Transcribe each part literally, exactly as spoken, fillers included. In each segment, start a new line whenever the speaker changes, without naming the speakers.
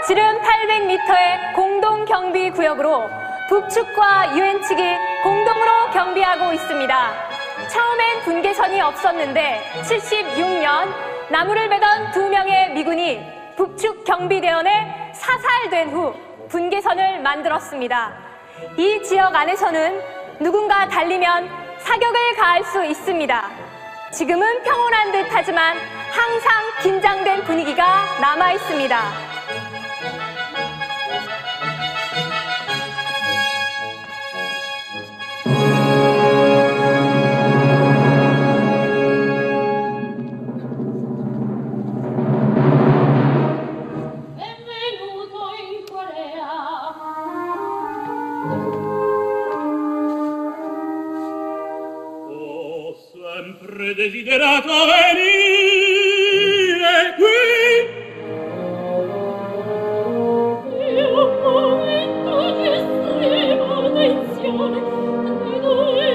지름 팔백 미터의 공동 경비 구역으로 북측과 유엔 측이 공동으로 경비하고 있습니다. 처음엔 분계선이 없었는데 칠십육 년 나무를 베던 두 명의 미군이 북측 경비대원에 사살된 후 분계선을 만들었습니다. 이 지역 안에서는 누군가 달리면 사격을 가할 수 있습니다. 지금은 평온한 듯하지만 항상 긴장된 분위기가 남아 있습니다.
Desiderato venire qui.
Io un momento di estrema attenzione vedo e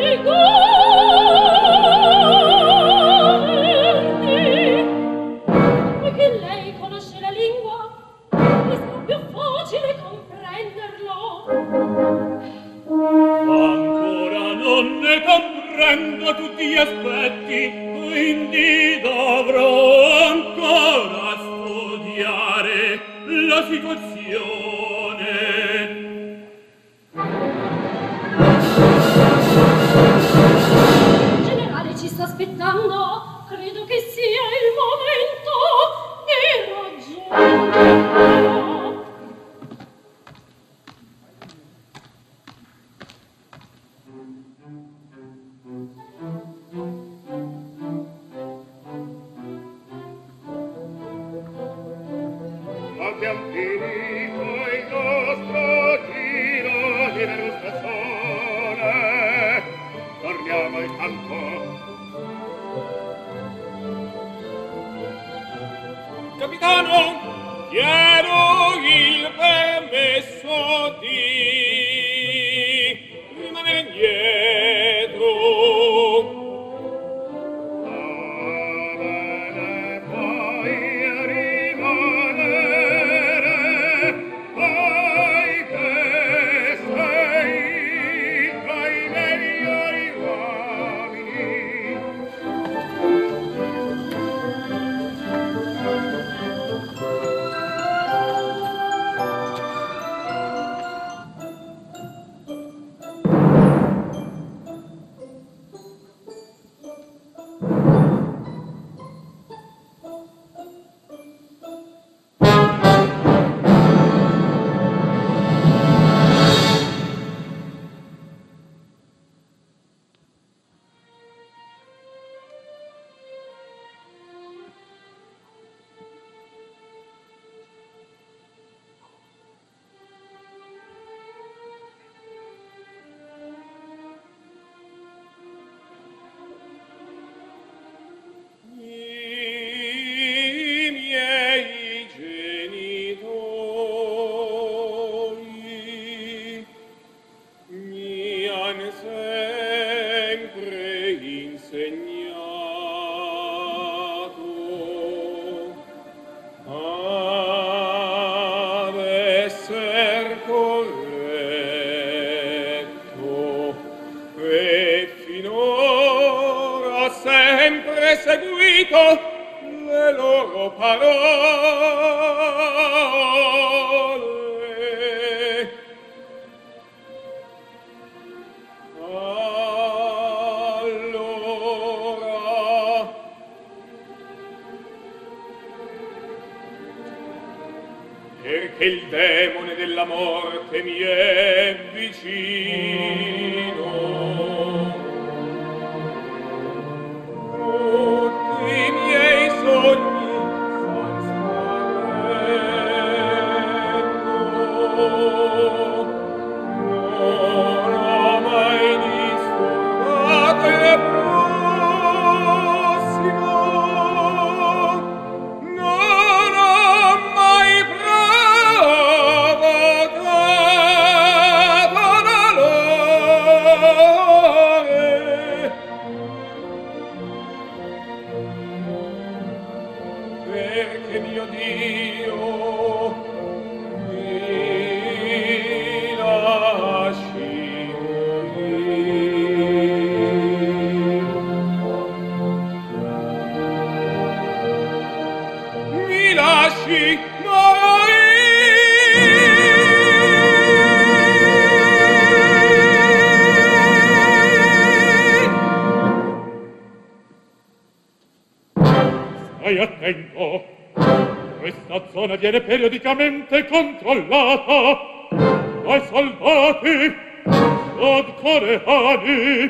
guardi. E che lei conosce la lingua, mi sta più facile comprenderlo.
Ancora non ne comprendo tutti gli aspetti, quindi dovrò ancora studiare la situazione.
Il generale ci sta aspettando, credo che sia il momento di ragionare.
Abbiamo finito il nostro giro di degustazione. Torniamo al campo. Capitano, chiedo il permesso di rimanere indietro. Le loro parole. Allora perché il demone della morte mi è vicino, tutti i miei sogni san sparendo, non ho mai disturbato il prossimo, non ho mai provocato dolore. zona viene periodicamente controllata dai soldati sudcoreani.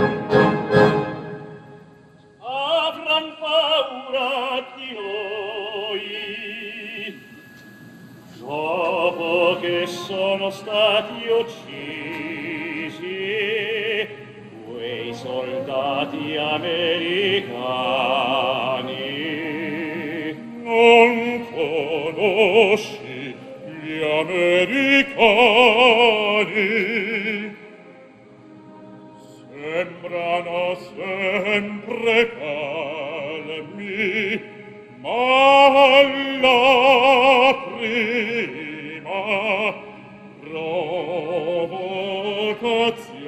Avran paura di noi, dopo che sono stati uccisi quei soldati americani.
Non conosci gli americani? Sembrano sempre calmi, ma la prima provocazione